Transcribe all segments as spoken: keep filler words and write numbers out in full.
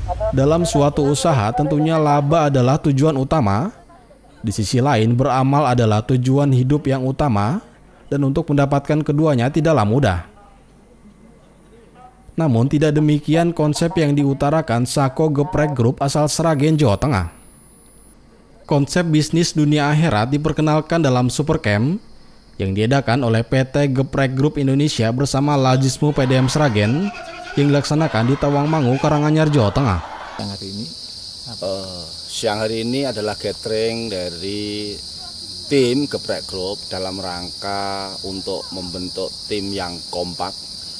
Dalam suatu usaha tentunya laba adalah tujuan utama. Di sisi lain beramal adalah tujuan hidup yang utama dan untuk mendapatkan keduanya tidaklah mudah. Namun tidak demikian konsep yang diutarakan Sako Geprek Group asal Sragen, Jawa Tengah. Konsep bisnis dunia akhirat diperkenalkan dalam Supercamp yang diadakan oleh P T Geprek Group Indonesia bersama Lazismu P D M Sragen yang dilaksanakan di Tawangmangu, Karanganyar, Jawa Tengah. Siang hari ini, uh, siang hari ini adalah gathering dari tim Geprek Group dalam rangka untuk membentuk tim yang kompak,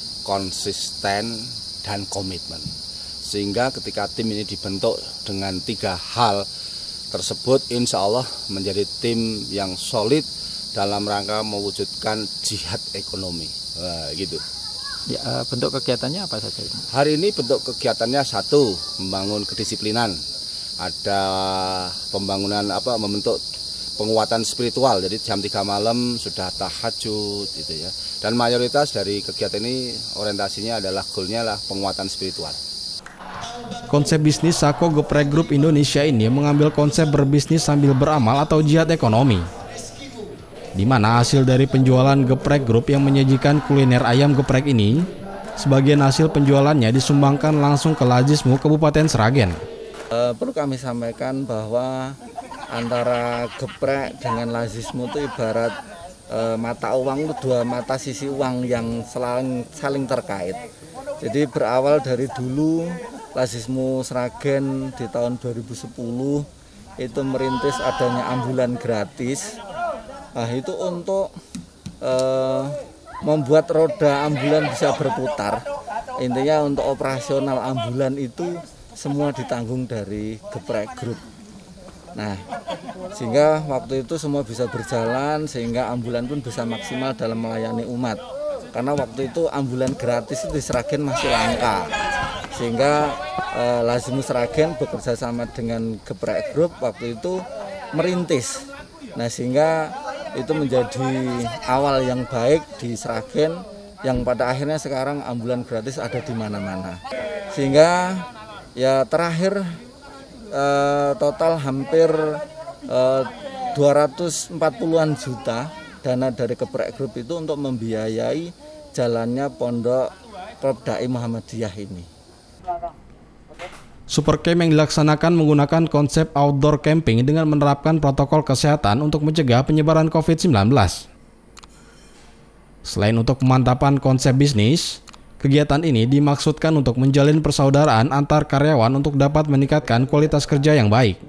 konsisten, dan komitmen. Sehingga ketika tim ini dibentuk dengan tiga hal tersebut, insya Allah menjadi tim yang solid dalam rangka mewujudkan jihad ekonomi. Nah, gitu. Ya, bentuk kegiatannya apa saja? Hari ini bentuk kegiatannya satu, membangun kedisiplinan. Ada pembangunan apa membentuk penguatan spiritual. Jadi jam tiga malam sudah tahajud gitu ya. Dan mayoritas dari kegiatan ini orientasinya adalah goalnya lah penguatan spiritual. Konsep bisnis Sako Geprek Group Indonesia ini mengambil konsep berbisnis sambil beramal atau jihad ekonomi, di mana hasil dari penjualan Geprek Group yang menyajikan kuliner ayam geprek ini, sebagian hasil penjualannya disumbangkan langsung ke Lazismu Kabupaten Sragen. E, perlu kami sampaikan bahwa antara geprek dengan Lazismu itu ibarat e, mata uang itu dua mata sisi uang yang saling, saling terkait. Jadi berawal dari dulu Lazismu Sragen di tahun dua ribu sepuluh itu merintis adanya ambulan gratis. Nah, itu untuk eh, membuat roda ambulan bisa berputar. Intinya untuk operasional ambulan itu semua ditanggung dari Geprek Group. Nah, sehingga waktu itu semua bisa berjalan, sehingga ambulan pun bisa maksimal dalam melayani umat. Karena waktu itu ambulan gratis itu di Sragen masih langka. Sehingga eh, Lazismu Sragen bekerja sama dengan Geprek Group waktu itu merintis. Nah, sehingga itu menjadi awal yang baik di Sragen yang pada akhirnya sekarang ambulan gratis ada di mana-mana. Sehingga ya terakhir eh, total hampir eh, dua ratus empat puluhan juta dana dari Geprek Group itu untuk membiayai jalannya pondok Kopdai Muhammadiyah ini. Supercamp yang dilaksanakan menggunakan konsep outdoor camping dengan menerapkan protokol kesehatan untuk mencegah penyebaran covid sembilan belas. Selain untuk pemantapan konsep bisnis, kegiatan ini dimaksudkan untuk menjalin persaudaraan antar karyawan untuk dapat meningkatkan kualitas kerja yang baik.